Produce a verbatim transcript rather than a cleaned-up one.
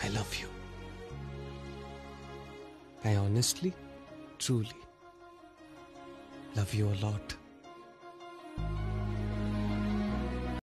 I love you. I honestly, truly love you a lot.